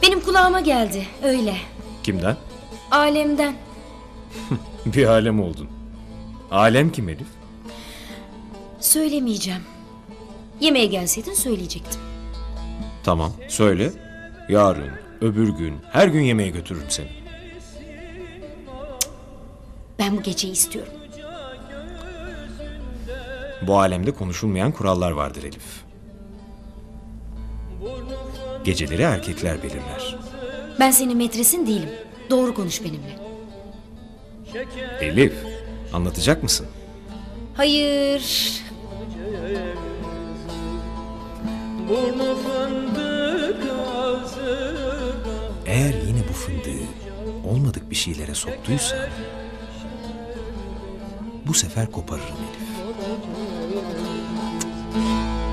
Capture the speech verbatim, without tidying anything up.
Benim kulağıma geldi öyle. Kimden? Alemden. Bir alem oldun. Alem kim Elif? Söylemeyeceğim. Yemeğe gelseydin söyleyecektim. Tamam, söyle. Yarın, öbür gün, her gün yemeğe götürürüm seni. Ben bu geceyi istiyorum. Bu alemde konuşulmayan kurallar vardır Elif. Geceleri erkekler belirler. Ben senin metresin değilim. Doğru konuş benimle. Elif, anlatacak mısın? Hayır. Eğer yine bu fındığı olmadık bir şeylere soktuysa, bu sefer koparırım Elif.